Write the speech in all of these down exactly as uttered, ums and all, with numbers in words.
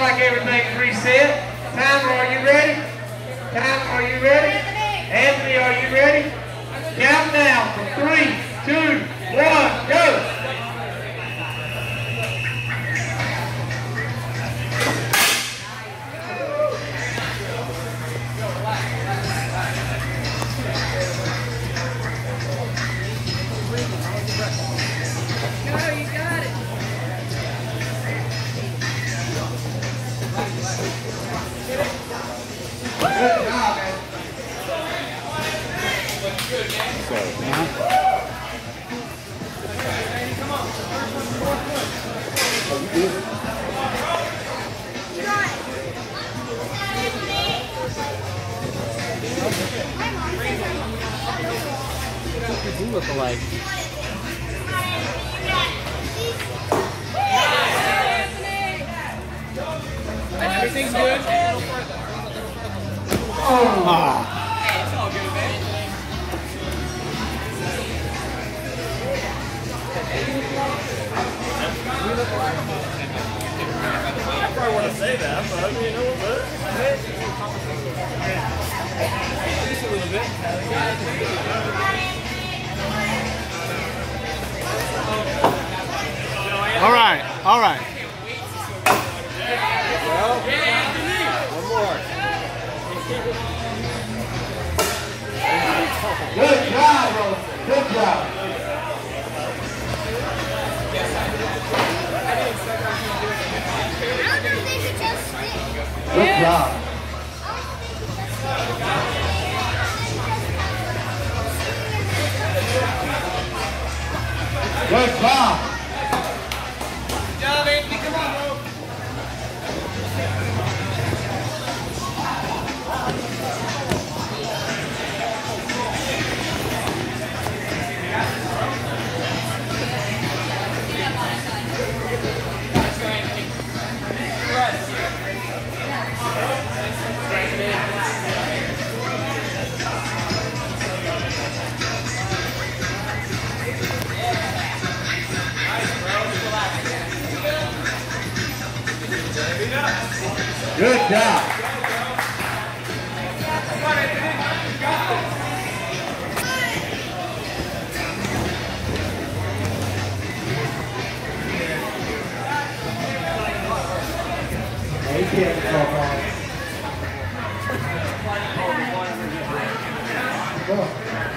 like everything's reset. Timer, are you ready? Timer, are you ready? Anthony, are you ready? Count now from three, two, one, go! Good job, man. Good, man. So, uh-huh. Come on. You look alike. Everything's good. Oh. Hey, it's all good, man. I probably want to say that, but I mean, you know what? Just a little bit. All right, all right. Well, one more. Good job, bro. Good job. Good job. Good job. Good job, Anthony. Come on, bro. Good job. He can't come on. Come on.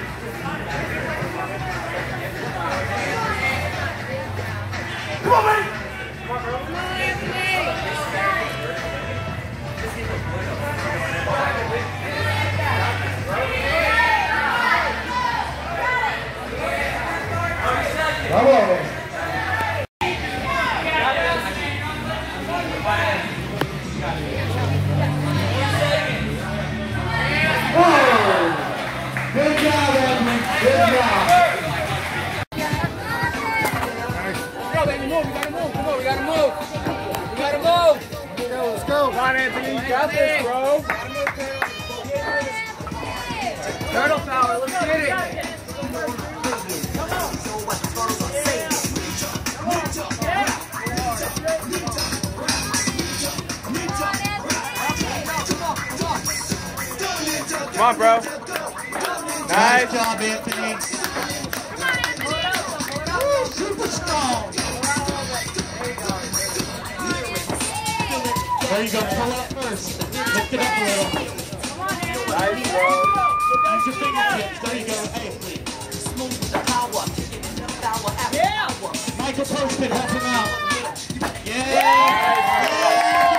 Come on, man. Come on, man. Good job, Edmund. Good job. Go, baby, move. We gotta move. Come on, we gotta move. We gotta move. Let's go, let's go. Come on, Anthony. You got this, bro. Turtle power. Let's get it. Come on, bro. Nice job, Anthony. Woo, super strong. There you go. Pull up first. Lift it up a little. Nice, bro. Use your fingertips. There you go. Hey, smooth the power. Yeah. Michael Poston, help him out. Yeah. Yeah.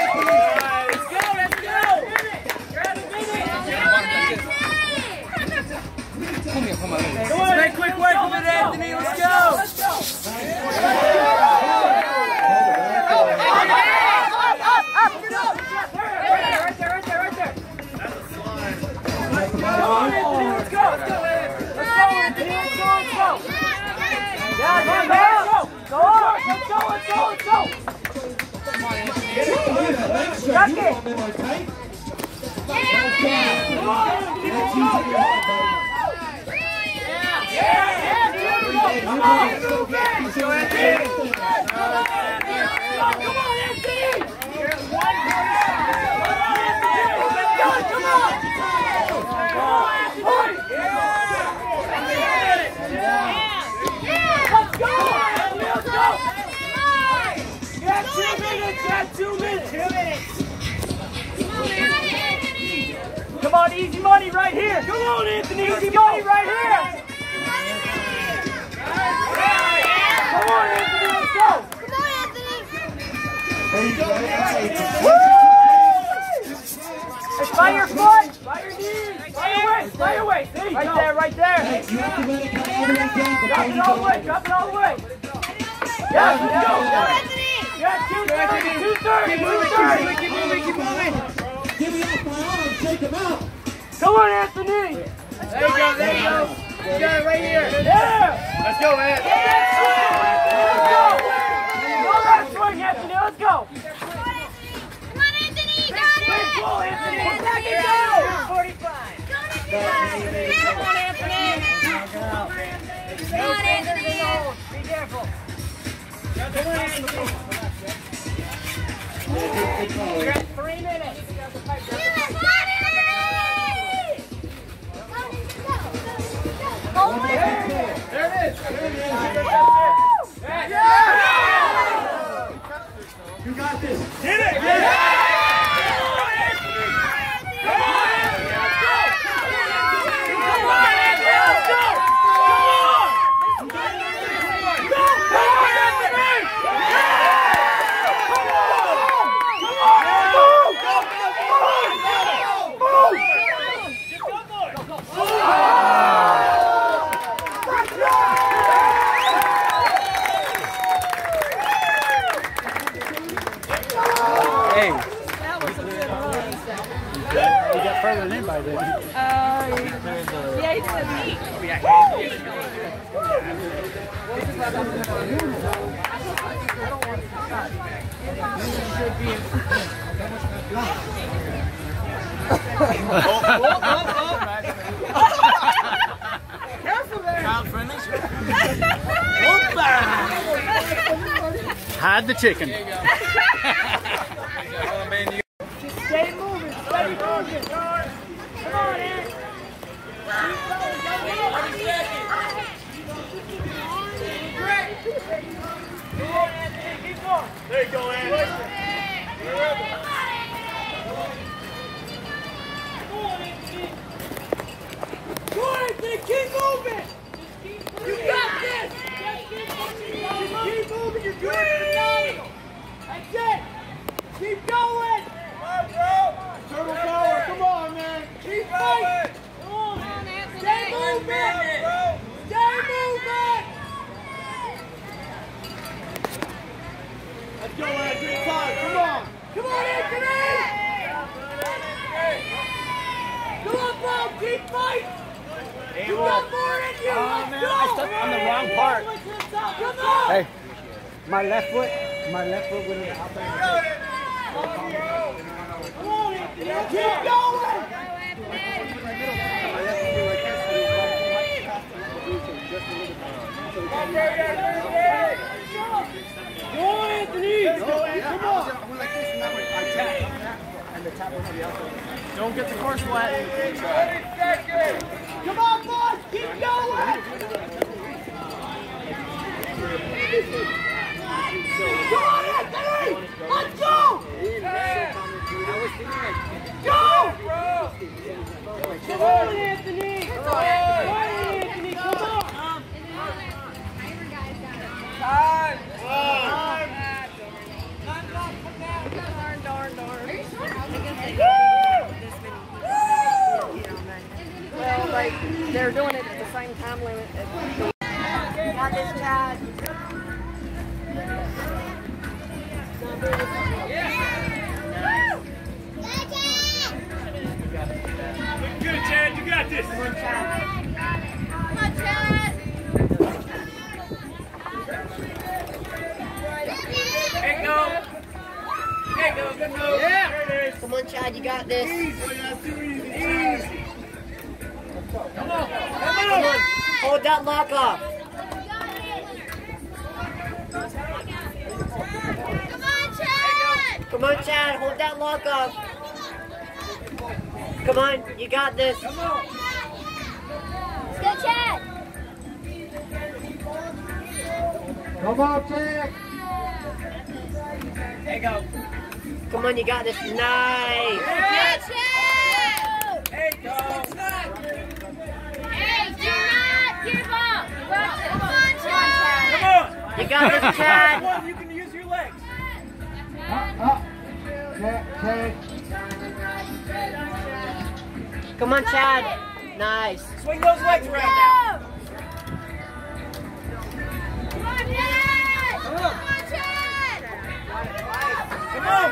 Come on, let's make quick work of it, Anthony. Let's go. Let's go. Up, up, up, get up. Right there, right there, right there. That's a slide. Come on, Anthony. Let's go. Let's go, Anthony. Let's go, let's go. Yeah, come on, go. Go on. Let's go, let's go, let's go. Come on, Anthony. Get it, get it. Let's go. Duck it. Yeah. Come on, keep it going. Yeah, yeah, come on, Anthony! Come on, Anthony! on, easy money right here. Come on, Anthony. Easy money right here. Come on, Anthony. Let's go. Come on, Anthony. Hey, by your foot. By your knees. By your waist. By your waist. Right there, right there. Drop it all the way. Drop it all the way. Yeah, let's go. Yeah, two thirty. two thirty. two thirty. Keep moving, keep moving. Give me off my arm, take him out. Come on, Anthony. There you go, there you go. You got it right here. Yeah. Let's go, man. Let's go. Go that swing, Anthony. Let's go. Come on, Anthony. You got it. Big ball, Anthony. Come on, Back and go. forty-five. Come on, Anthony. Come on, Anthony. Be careful. We're at three minutes. There it is. Yeah. You got this. Hit it. Yeah. Come on, Anthony. Let's go. Come on, Anthony. Let's go. Come on. Come on, Anthony. Come on. Hey. You got further than anybody, didn't you? Uh, yeah, he did neat. Careful there. Child friendly. Hide the chicken. Stay moving. Stay moving. Come on, Aaron. Keep going. There you go, Aaron. Go on, Anthony. Keep moving. You got this. Just keep moving. You're doing phenomenal. That's it. Keep going. Come on, bro. Turtle power. Come on, man. Keep fighting. Come on, Anthony. Stay moving. Stay moving. Let's go, Anthony. Time. Come on. Come on, Anthony. Come on, bro. Keep fighting. You got more in you. Oh, Let's man, go. I stepped on the wrong part. Come on. Hey, my left foot, my left foot went out there. Come on, Anthony. Keep going. Go, Anthony. Come on. Don't get the course wet. Come on, boys. Keep going. Come on, Anthony. Let's go. Go. Come on, Anthony. Come on, Anthony. Come on. Time. Time. Darn, darn, darn. Well, like, they're doing it at the same time limit. Got this, Chad. Good, Chad. You got this. Come on, Chad. Hey, go. Hey, go. Good move. Yeah. There it is. Come on, Chad. You got this. Easy. That's too easy. Easy. Come on. Come Come on. on. Hold that lock off. Come on, Chad. Come on, Chad. Hold that lock off. Come on. You got this. Come on. Let's go, Chad. Come on, Chad. There you go. Come on. You got this. Nice. Yeah, Chad. Hey, You got this, Chad. You can use your legs. Up, up. Okay, okay. Come on, Chad. Nice. Swing those legs around now. Come on, Chad! Come on, Chad! Come on.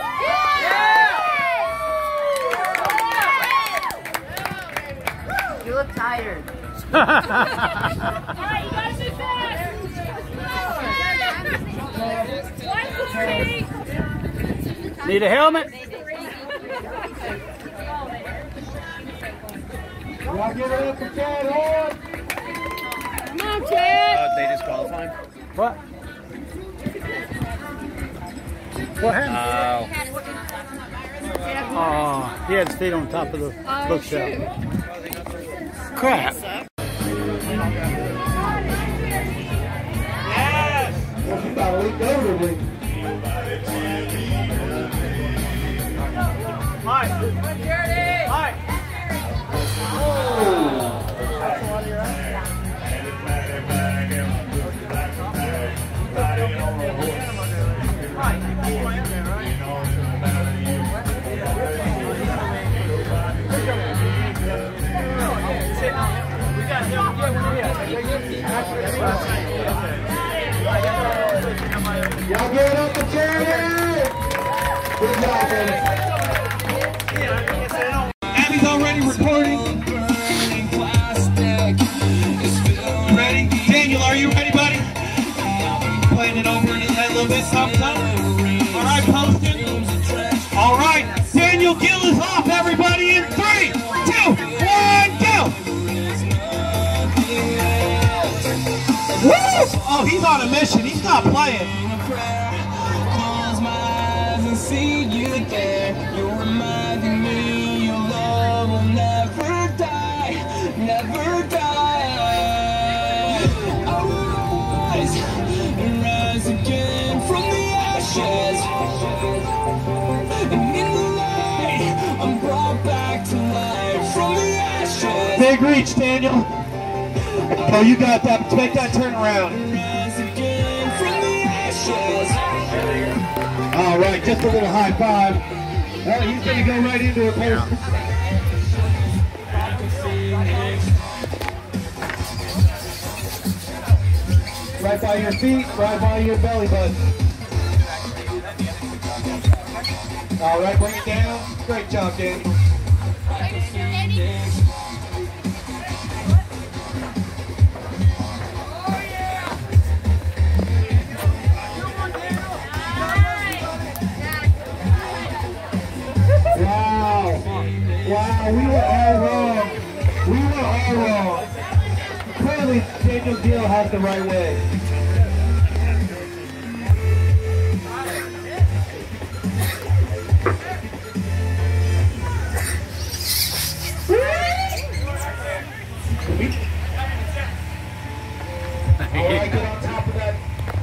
You look tired. Alright, you gotta be fast! Need a helmet? Y'all give it up for Chad Horn. Come on, Chad! Uh, they disqualify him? What? What happened? Oh. Oh, he had his feet on top of the bookshelf. Crap. Yes. Well, you got a leak over with. Mike. Mike. Y'all give it up for Chad. Good job, baby. Abby's already recording. Ready? Daniel, are you ready, buddy? Playing it over in his head a little bit, something, something. All right, posting. All right, Daniel Gill is off, everybody, in three, two, one, go! Woo! Oh, he's on a mission. He's not playing. Close my eyes and see you there. You're reminding me your love will never die, never die. I will rise and rise again from the ashes. And in the light, I'm brought back to life from the ashes. Big reach, Daniel. Oh, you got that. Make that turn around. Rise again from the ashes. All right, just a little high five. Well, he's going to go right into it. Post. Right by your feet, right by your belly button. All right, bring it down. Great job, Daniel. Wow. Wow, we were all wrong. We were all wrong. Clearly, Daniel Gill has the right way. All right, get on top of that.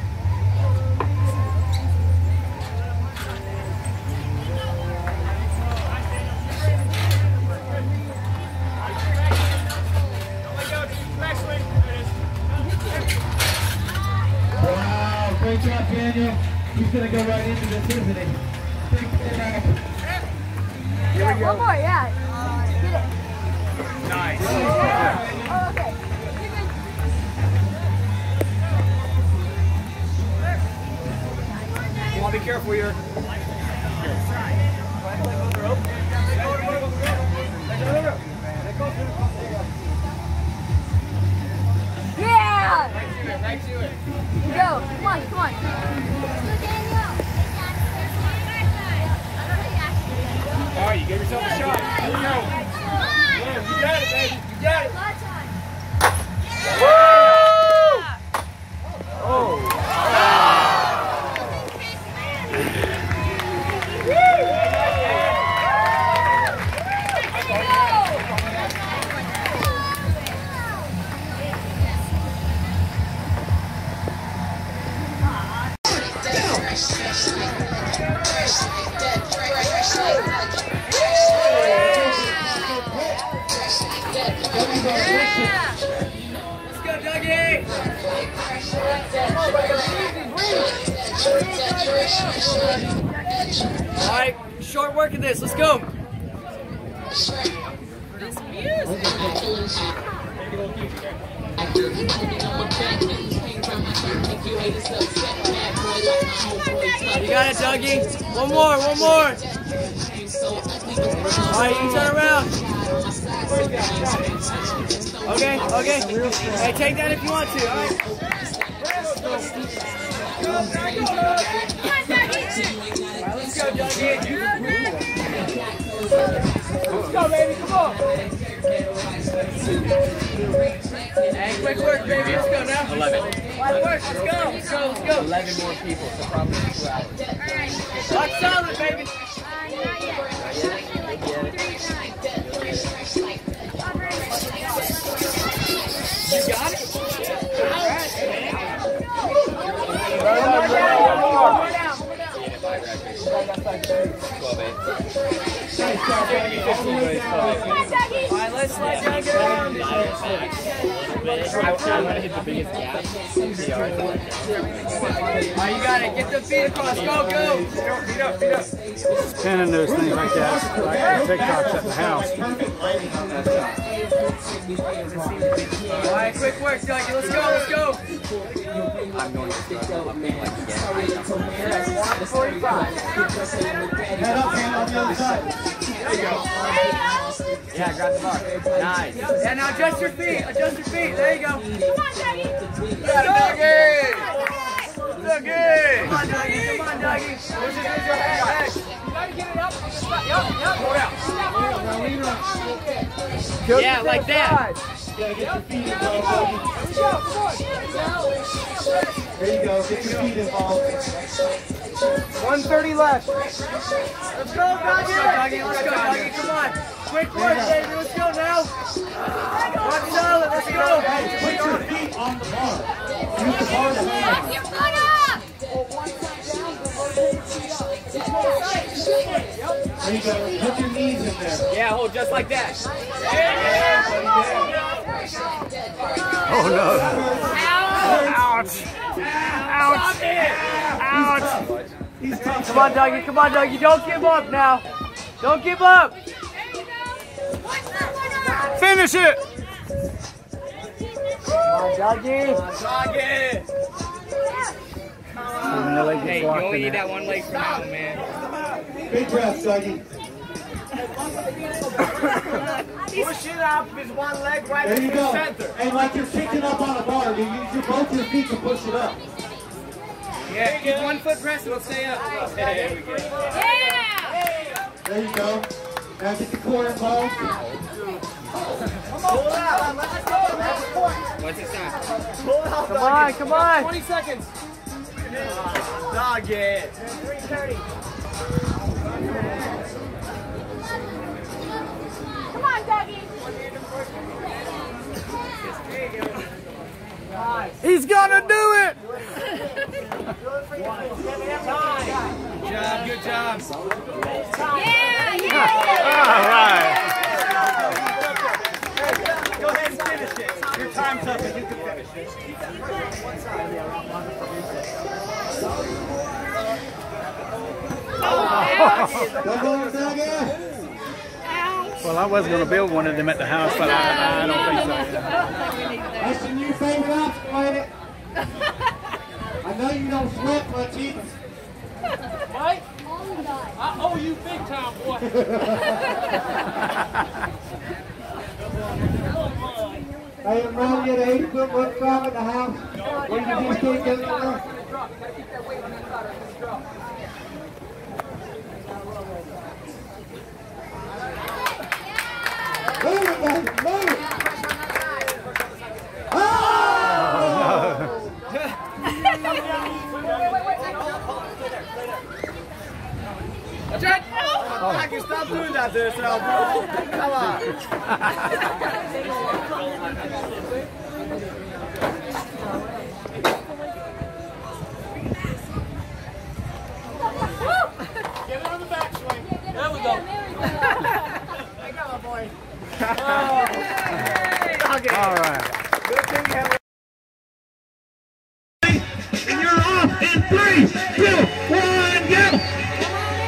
Wow, great job, Daniel. He's going to go right into this, isn't he? Big step. Here we go. One more, yeah. Get it. Nice. Oh, okay. You want to be careful here. Yeah! Right to it. Go. Come on, come on. All right, you gave yourself a shot. Here we go. You got it, baby. You got it. Dead. All right, short work of this. Let's go. You got it, Dougie. One more, one more. All right, you turn around. Okay, okay. Hey, take that if you want to. All right. Let's go, Dougie. Let's go, baby. Come on. Hey, quick work, baby. Let's go now. eleven. Quick work. Let's go. Let's go. Let's go. eleven more people, so probably two hours. Lock solid, baby. You got it? All right. One more down. One more. One more down. Alright, let's slide down, get around. Alright, you got it. Get the feet across. Go, go. Feet up, feet up. Spinning those things like that, like TikToks at the house. Alright, quick work, Dougie. Let's go, let's go. I'm going to struggle. I'm being like again. one forty-five. Head up, hand on the other side. There you go. Yeah, grab the bar. Nice. Yeah, now adjust your feet. Adjust your feet. There you go. Come on, Dougie. Got it, Dougie. Dougie. Come on, Dougie. Come on, Dougie. Push it into your head. You gotta get it up. Yup, yup. Go down. Yeah, like that. Gotta get your feet involved. There you go. Get your feet involved. one thirty left. Let's go, Dougie. Let's go, Dougie. Come on. Quick work, baby. Let's go now. Rock solid. Let's go. Put your feet on the bar. Use the bar to land. Lock your foot up! There you go. Put your knees in there. Yeah, hold just like that. Oh no! Ouch! Ouch! Ouch! Come on, Dougie. Come on, Dougie. Don't give up now. Don't give up. Finish it! Come on, Dougie. Dougie. Hey, you only need that one leg for now, man. Big breath, Dougie. Push it up his one leg right There you in go. the center. And like you're kicking up on a bar, you use your both your feet to push it up. Yeah, keep one foot press, it'll stay up. There we go. Yeah! There you go. Now get the core involved. Pull it out. Let's go. What's it time? Come on, come on. twenty seconds. Dog it. three thirty. Come on, Dougie! He's gonna do it! Good job, good job. Yeah! Yeah! All right. Go ahead and finish it. Your time's up and you can finish it. Go go, Dougie. Well, I was gonna build one of them at the house, but I, I don't think so. That's your new favorite ops, Planet. I know you don't sweat much either. Mike? I owe you big time, boy. Hey, I'm running you the eight foot one crop at the house. Where you just can't get it around. Move it, baby, move it. Oh! That's right. Oh. I can stop doing that to yourself, bro. Come on. Get it on the backswing. There we go. I got my boy. Oh. Okay. All right. Good thing you have. And you're off in three, two, one, go!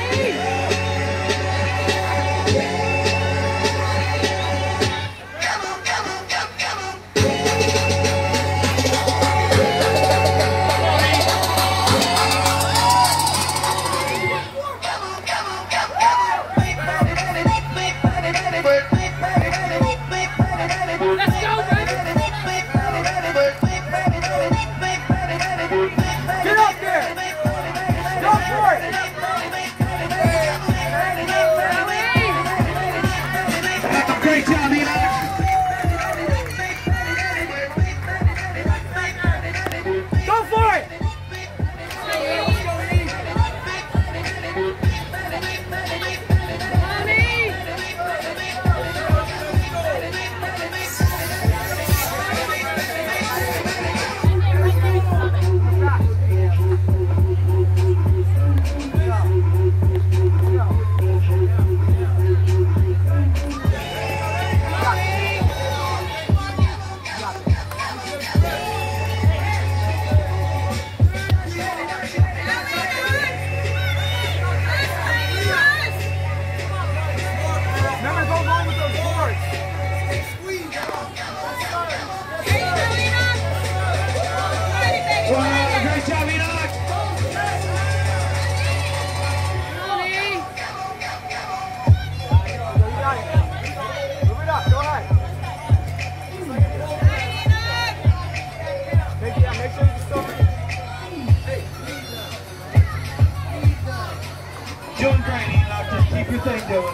doing.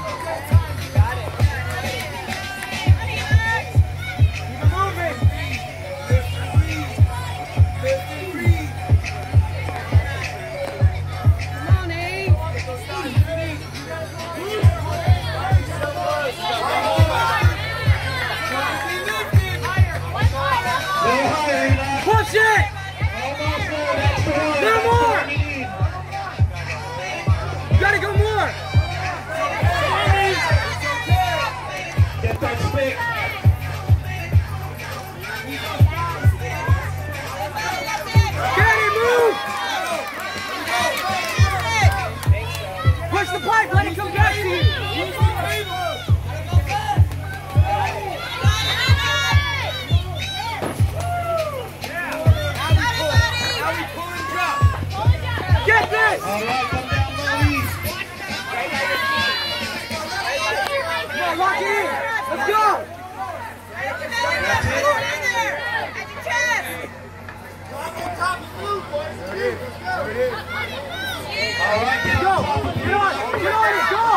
Push it! Little more! You gotta go more! Get that stick. Get it, move! Push the pipe, let it come back to you! Get this! All right, come down low east. Come on, lock it in! Let's go! That's it. All right, get Go! on top of Get on! Get on it! Go!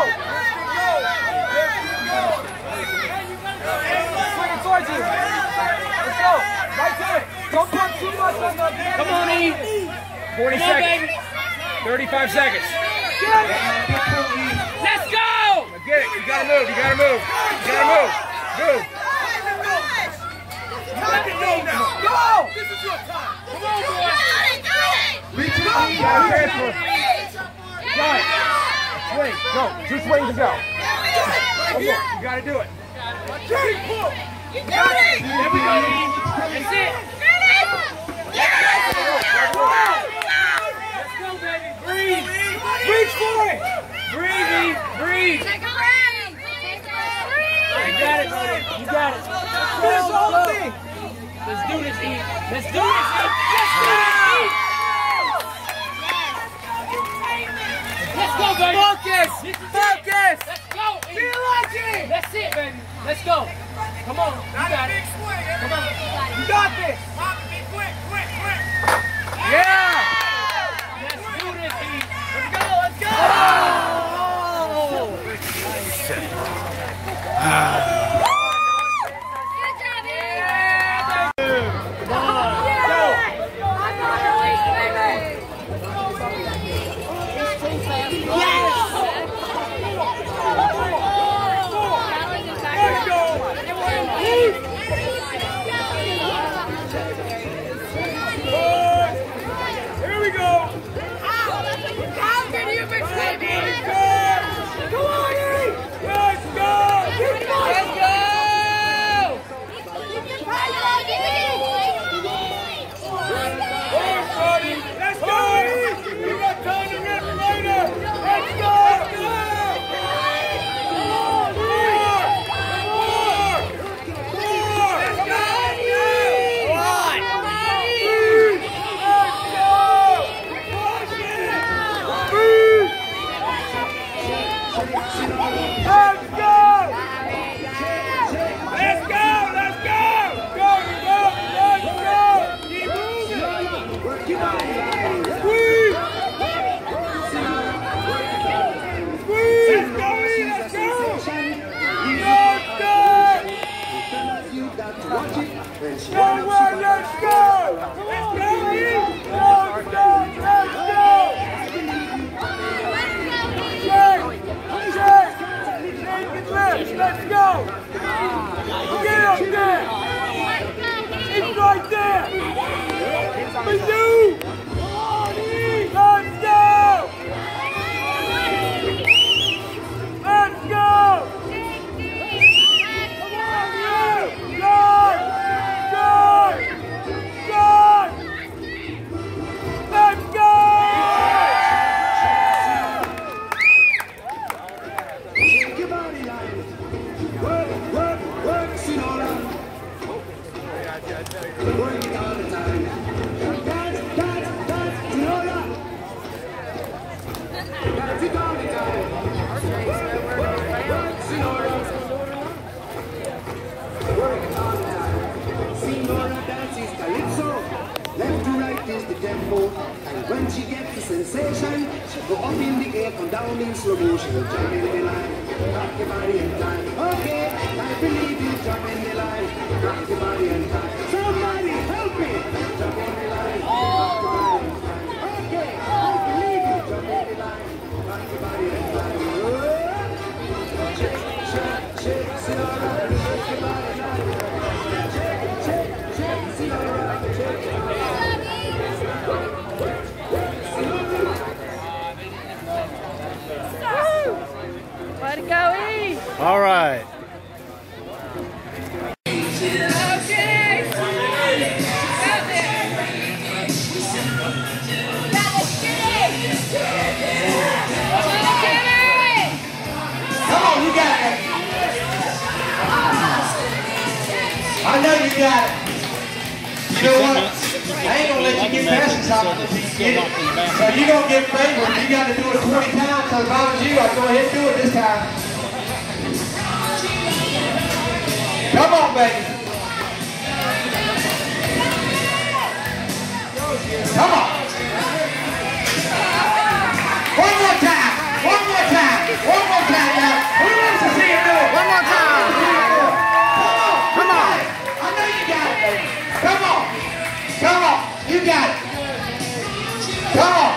Swing it towards you! Let's go! Right to it! Don't put too much on the... Come on, E. forty seconds. thirty-five seconds. Let's go! Get it. You gotta move. You gotta move. You gotta move. Move. Go! This is your time. Come on, boy. Reach Go! your Transfer. Right. Swing. Go. Two swings and go. One more. You gotta do it. You got it! There we go, E. That's it. Let's go, baby. Breathe. Reach for it. Breathe, E. Breathe. Take a break. You got it, buddy. You got it. Finish the whole thing. Let's do this, E. Let's do this, E. Let's do this, E. Let's go, baby. Focus. This is it. Focus. Let's go, E. Feel like it. That's it, baby. Let's go. Come on. You got it. Come on. You got this. Yeah. Let's do this, E. Let's go. Let's go. Oh. Good job, Ian. Come on. Go. Let's go. Here we go. How can you be screaming? Come on, E. Let's go. Let's go. Let's go. Let's go, E. We got time to rip later. Let's go. Let's go. More. More. More. Let's go. Come on. Let's go. Push it. Move. Let's go. Let's go. Let's go. Go, go. Let's go. Keep moving. Squeeze. Squeeze. Let's go, E. Let's go. Let's go. Go, one, let's go. Let's go, E. Let's go. Let's go. Shake. Shake. Shake and lift. Let's go. Get up there. It's right there. For you. Let's go. Let's go. Come on, you. Good. Good. Good. Let's go. Work, work, work, Sinora. Work it all the time. Dance, dance, dance, Sinora. Dance it all the time. Work, work, work, Sinora. Work it all the time. Sinora dances calypso. Left to right is the tempo. And When she gets the sensation, she go up in the air, come down in slow motion. Jump in the line, rock your body in time. Okay, I believe you. Jump in the line, rock your body in time. Somebody help me. Jump in the line, rock your body in time. Okay, I believe you. Jump in the line, rock your body in time. Shake, shake, shake, sit all right, shake your body now. Shake, shake, shake, sit all right, shake your body. Way to go, E! All right. Come on, you got it. I know you got it. You know what? I ain't gonna let you get past this opportunity to get it. So you're gonna get favored. You got to do it twenty times. So if I was you, I'd go ahead and do it this time. Come on, baby. Come on. One more time. One more time. One more time, now. Who wants to see it do it? One more time. Come on. Come on. I know you got it, baby. Come on. Come on. You got it. Come on.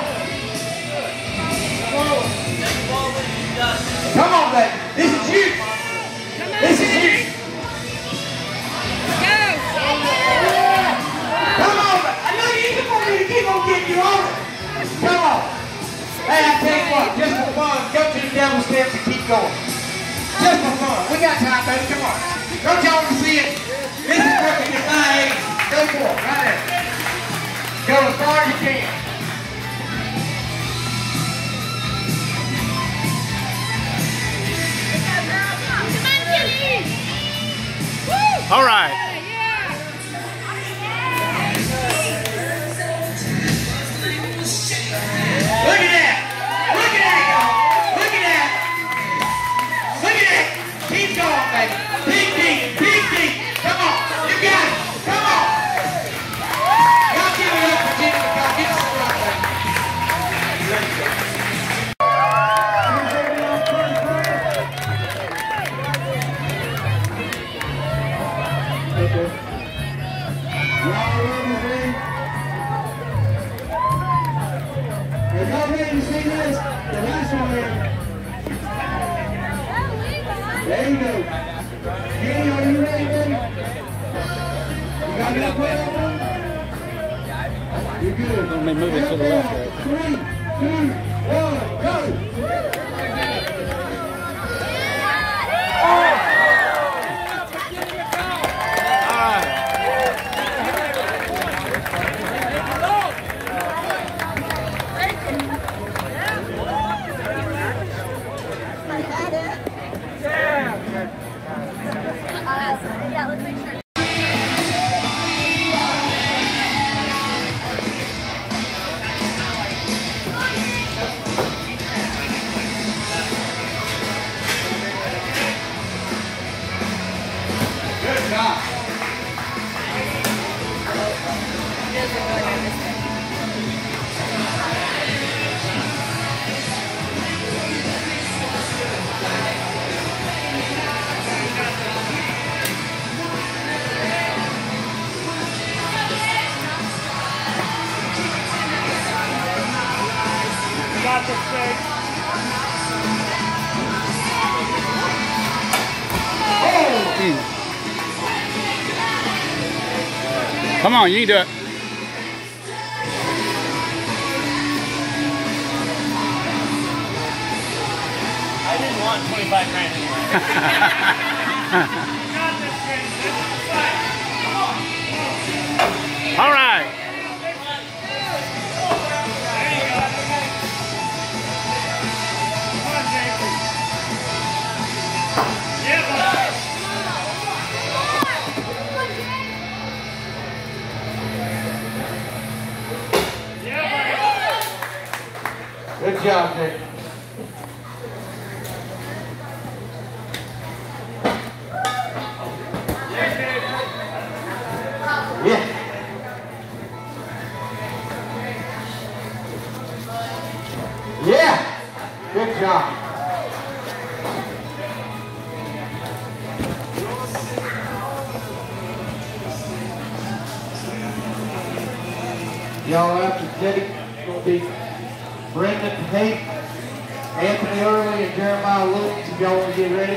Come on, baby. This is you. This is you. Come on. I know you can want me to keep on getting you on it. Come on. Hey, I tell you what, just for fun, go to the devil's steps and keep going. Just for fun. We got time, baby. Come on. Don't y'all want to see it? This is working at my age. Go for it. Right there. Go as far as you can. All right. Look at that! Look at that, y'all! Look at that! Look at that! Keep going, baby! Big deep! Big deep! Come on! You got it! Come on! Y'all give it up for Jimmy McCall. Give us a rock, baby. If y'all ready to sing this, the last one here. There you go. Kenny, are you ready, baby? You got enough for that one? You're good. Let me move it to the left, right? Three, two, one, go! Yeah, let's make sure. Good job. Got the fake. Come on, you can do it. I didn't want twenty-five grand anyway. All right. Good job, Nick. Yeah. Y'all after Jake will be Brendan Haight, Anthony Early, and Jeremiah Lewis. If y'all want to get ready.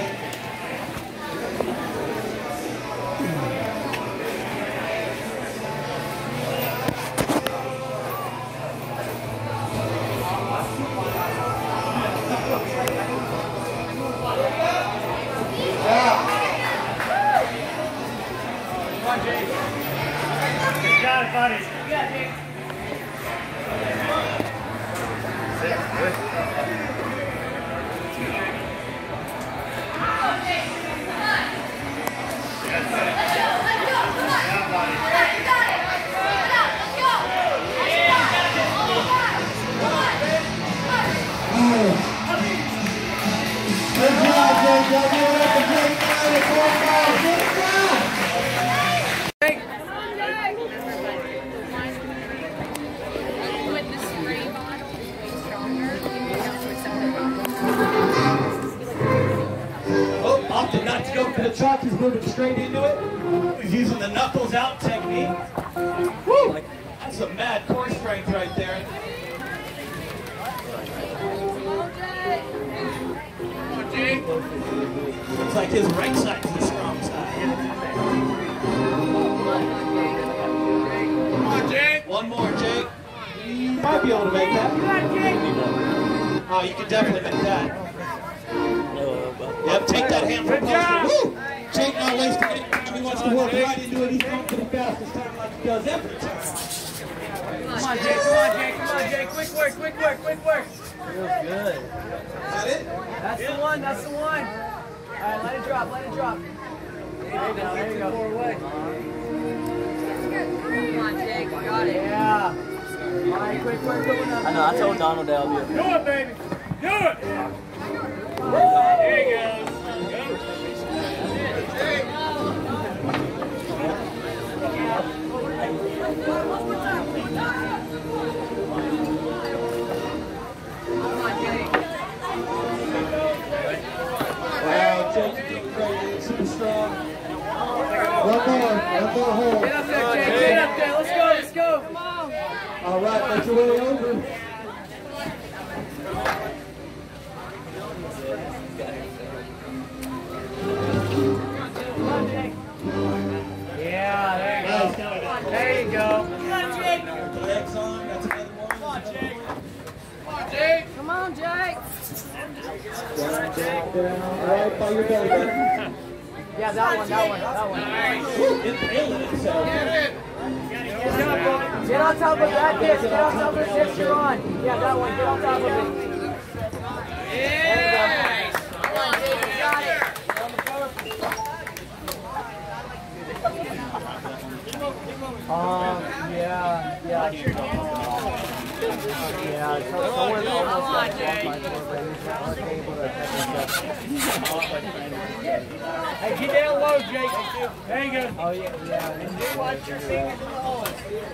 Good job, buddy. You got it. Oh, opted not to go for the truck. He's moving straight into it. He's using the knuckles out technique. Woo! That's some mad core strength right there. Looks like his right side's the strong side. Come on, Jake. One more, Jake. You might be able to make that. Oh, you can definitely make that. Yep, take that hand from poster. Woo! Jake not wasting it. He wants to work right into it. He's going for the fastest time like he does every time. Come on, Jake. Come on, Jake. Come on, Jake. Quick work, quick work, quick work. Feels good. Is that it? That's the one, that's the one. All right, let it drop, let it drop. There you go, there you go. Forward. Come on, Jake, you got it. Yeah. All right, quick work, quick work. I know, I told Donald that I'll be Do it, baby. Do it. There he goes. Go. Wow, Jake's doing great. Super strong. One more. One more hold. Get up there, Jake. Get up there. Let's go, let's go. Come on. All right, make your way over. Yeah, there you go. There you go. Come on, Jake. Legs on. That's another one. Come on, Jake. Come on, Jake. Come on, Jake. Down, down, down. Right by your belly button. Yeah, that one, that one, that one. Woo, impaling itself. Get on top of that disc. Get on top of the disc you're on. Yeah, that one. Get on top of it. Yeah. Come on, Jake, you got it. Um, yeah, yeah. Yeah, so someone almost got off my floor, but he's not able to Hey, get down low, Jake. There you go. Oh, yeah, yeah. And you watch your fingers falling.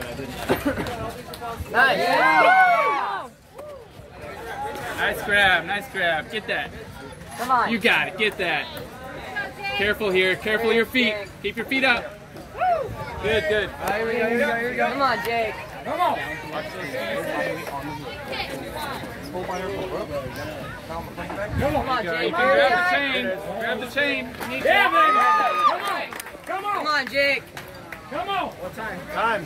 Nice. Yeah. Nice grab, nice grab. Get that. Come on. You got it, get that. Careful here, careful of your feet. Keep your feet up. Good, good. All right, here we go, here we go, here we go. Come on, Jake. Come on. Come on, You Jake. can grab the chain. Grab the chain. You need Yeah, to- baby. Come on. Come on. Come on, Jake. Come on. What time? Time.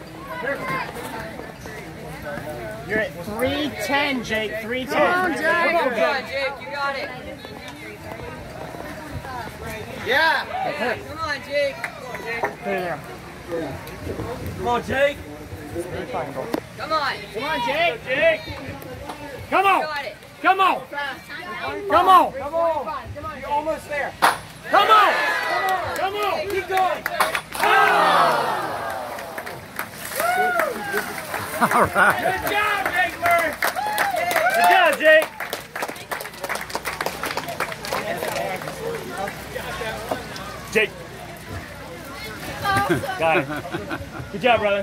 You're at three ten, Jake. three ten. Come on, Jake. Come on, Jake. You got it. Yeah. Come on, Jake. Come on, Jake. Come on. Come on, Jake. Jake. Come You on. got it. Come on. Come on. Come on. You're almost there. Come on. Come on. Keep going. All right. Good job, Jake Murray. Good job, Jake. Jake. Got it. Good job, brother.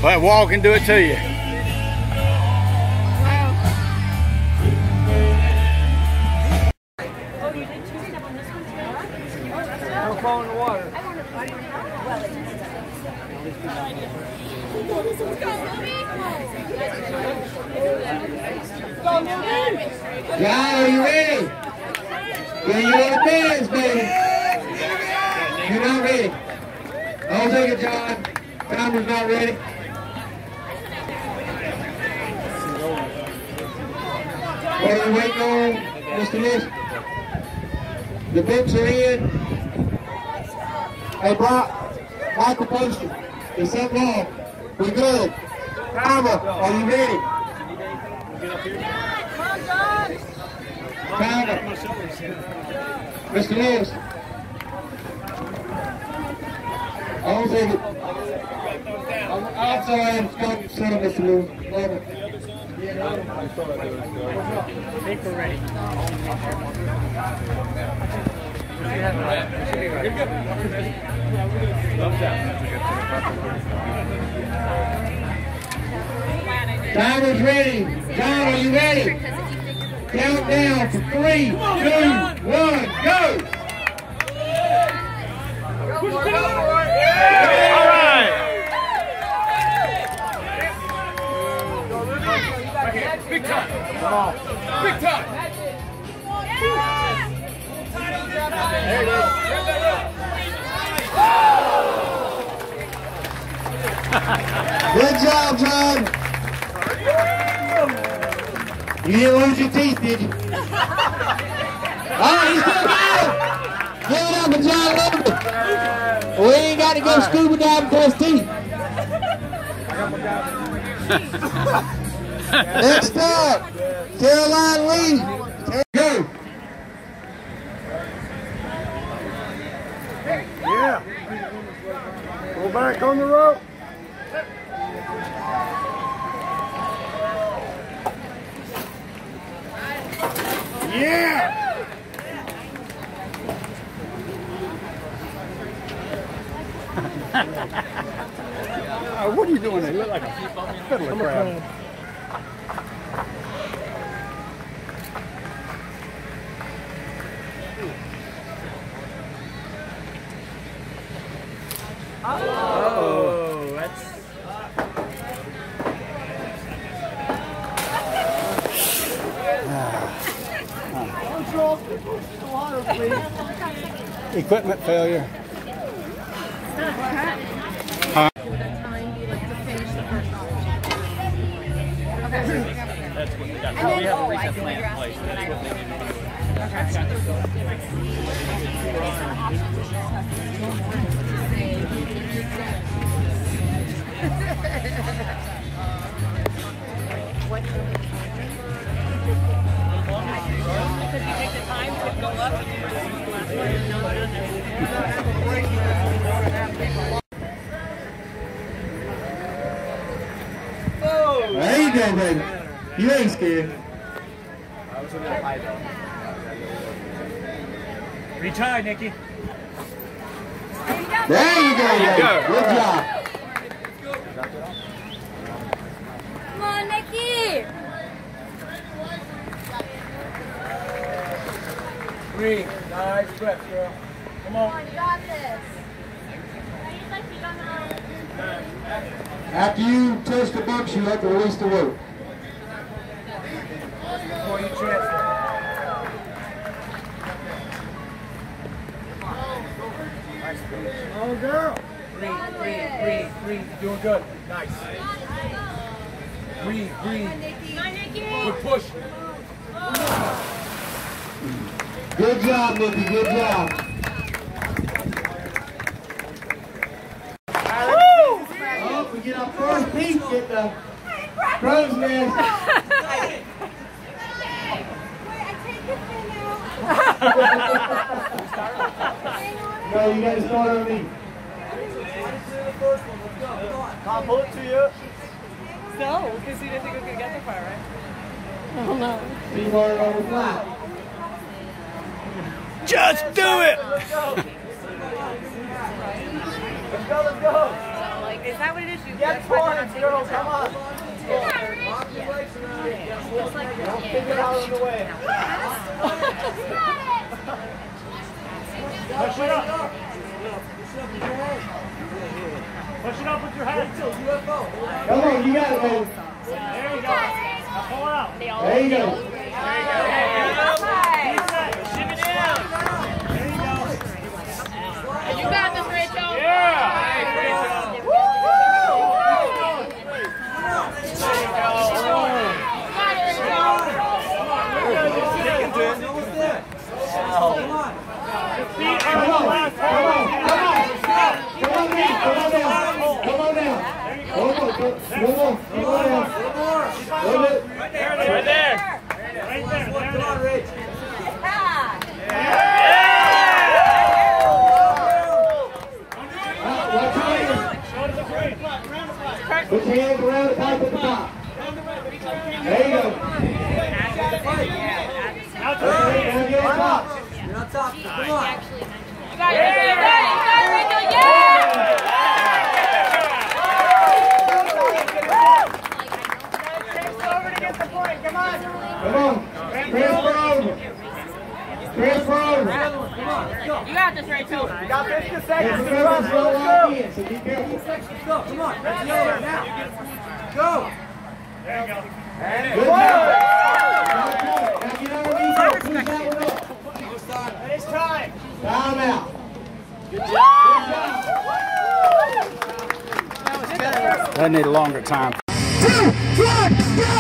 That wall can do it to you. Don't fall in the water. John, are you ready? Yeah, you want to dance, baby. You're not ready. I'll take it, John. Timer's not ready. What are we waiting on, Mister Lewis? The books are in. Hey, Brock, Michael Poston, is something wrong? We good. Timer, are you ready? Timer. Mister Lewis. I'll take it. I'm sorry, I'm talking to Mister Lewis. Love it. I think we're ready. Timer's ready. John, are you ready? Count down for three, two, one, go! All right. Big time. Come on. Big time. There it is. Good job, John. You didn't lose your teeth, did you? All right, he's still going. Give it up for John Logan. We ain't got to go scuba diving for his teeth. Next up, Caroline Lee. Go. Yeah. Go back on the rope. Yeah. uh, what are you doing? You look like a fiddler crab. Oh, that's. Equipment failure. Huh? That's what they got. We have a reset plan in place. That's what they did. Because you take the time to go up and There you go, baby. You ain't scared. Reach high, Nikki. There you go, baby. Good job. Come on, Nikki. Three. Nice breath, girl. Come on. Come on, you got this. After you touch the bumps, you have to release the rope. Before you transfer. Oh, girl. Breathe, breathe, breathe, breathe. You're doing good. Nice. Breathe, breathe. Good push. Good job, Nikki. Good job. Oh, we get our first piece at the crow's nest. No, you got to start on me. I'll pull it to you. No, because he didn't think we were going to get the far, right? Oh, no. Be hard on the flat. Just do it! Let's go, let's go. Is that what it is? You Get points, girl, come on. Don't kick it out of the way. Push it up. Push it up with your head. Come on, you got it, baby. There you go. Now pull it out. There you go. There you go. Shimmy down. There you go. You got this, Rachel. Yeah. Woo! Feet are the last hold. Come on, come on, come on down, come on down. Come on, come on, come on down. Right there, right there. Right there. Come on, Rich. Put your hands around the pipe at the top. There you go. Now to the right. Now get on top. You're on top. Come on. You got it, Rachel. You got it, Rachel. Yeah! Over to get the point. Come on. Come on. Transfer over. Transfer over. Come on. Let's go. You got this, Rachel. You got fifty seconds to run. Let's go. So be careful. Let's go. Come on. Let's go now. Go. There you go. And good job. Now get underneath there. Push that one up. It's time. Time out. Good job. Good job. They need a longer time. Two, one, go!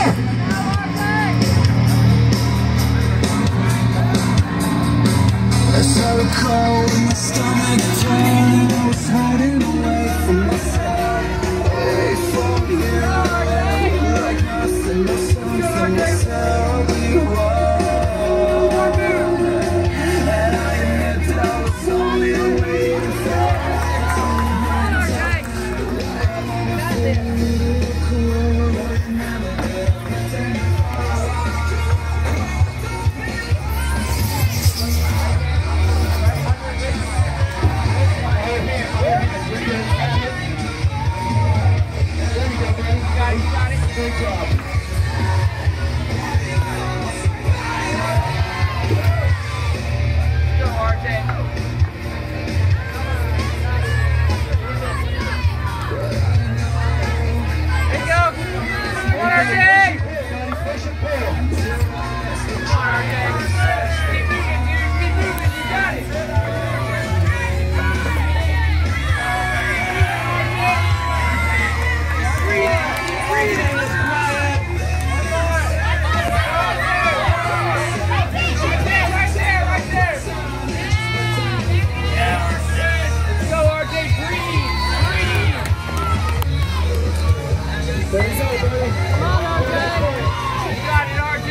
As I recall when my stomach turned, I was hiding away from myself, away from you. Like nothing, no something to tell you all. And I admit that I was only waiting for Good job. Go, R J. There you go. Come on, R J. Come on, R J. Keep moving, dude. Keep moving. You got it. Breathe. Breathe. There you go, buddy. Come on, R J. You got it, R J.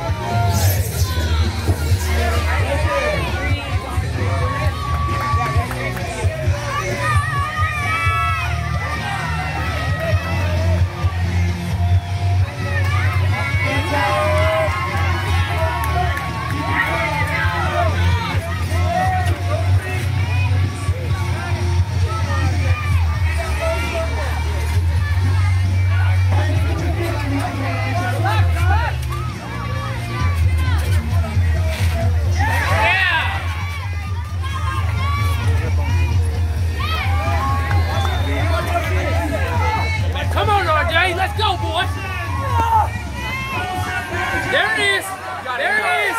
Let's go, boys! There it is! There it is!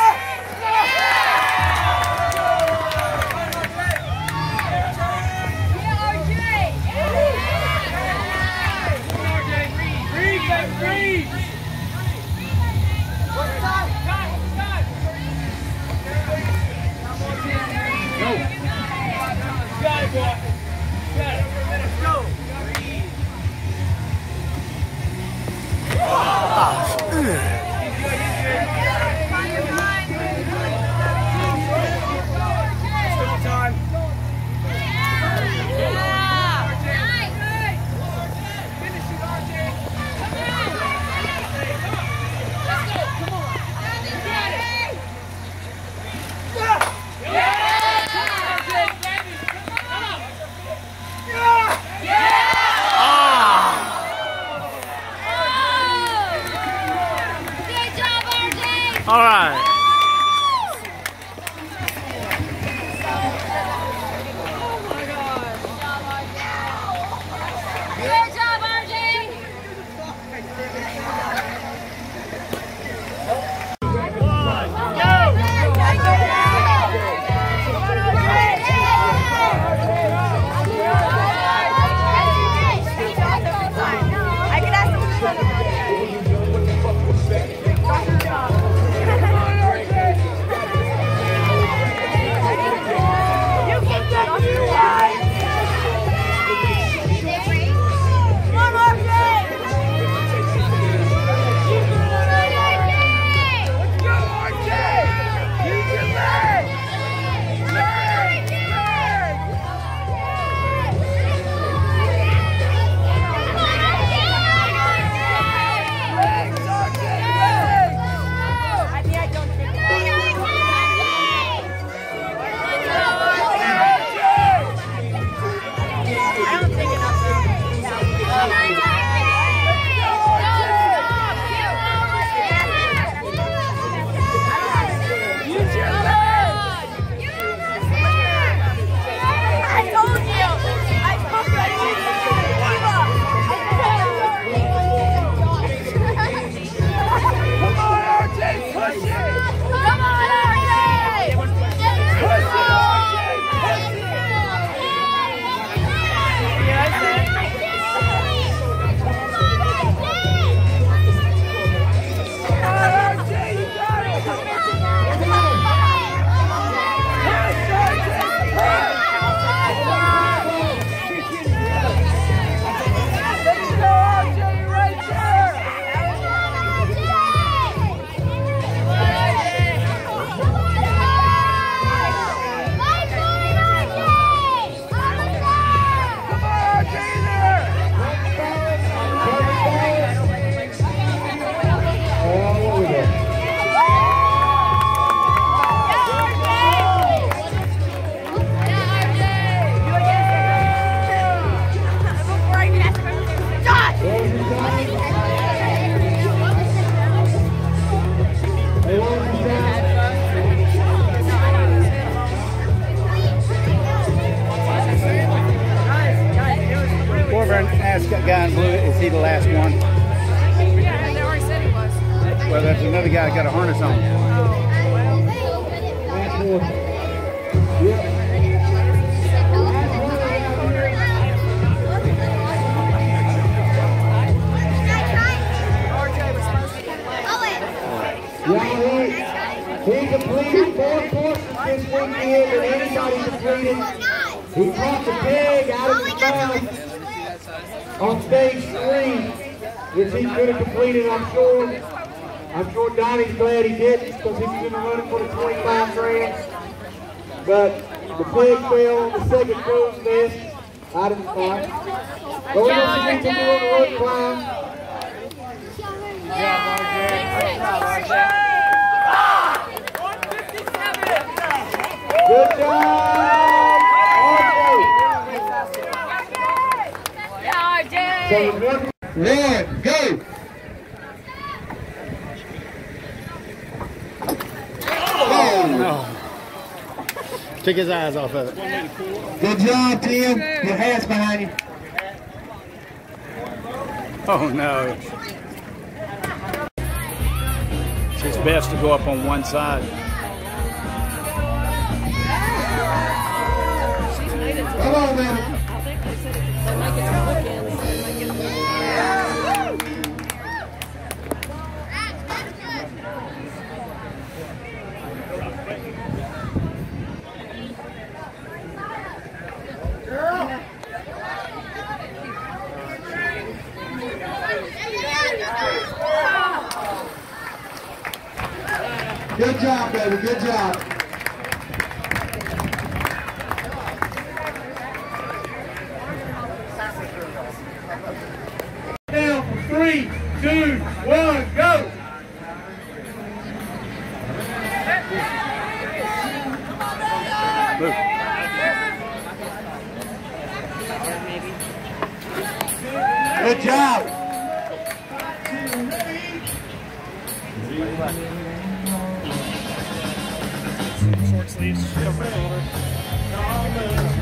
Yeah, R J! Come on, R J, breathe! Breathe, baby, breathe! What's time? Time, time! Go! Got it, boy! Got it! Let's go! Yeah! last guy in blue, is he the last one? Yeah, they already said he was. Well, that's another guy that got a harness on. Yeah, he, he completed more courses this weekend than anybody completed. He caught the pig out of his mouth on stage three, which he could have completed, I'm sure. I'm sure Donnie's glad he didn't, because he was going to run it for the twenty-five grand. But the pig fell on the second crow's nest out of his mouth. But we're going to see him do on the road climb. Good job, R J. One, go. Oh, no. Took his eyes off of it. Good job, Tim. Your hat's behind you. Oh, no. It's best to go up on one side. Come on, man. I think they said it, they make it to bookends. They make it Good job, baby. Good job. Now for three, two, one, go! Good job. Short sleeves, cover the shoulder.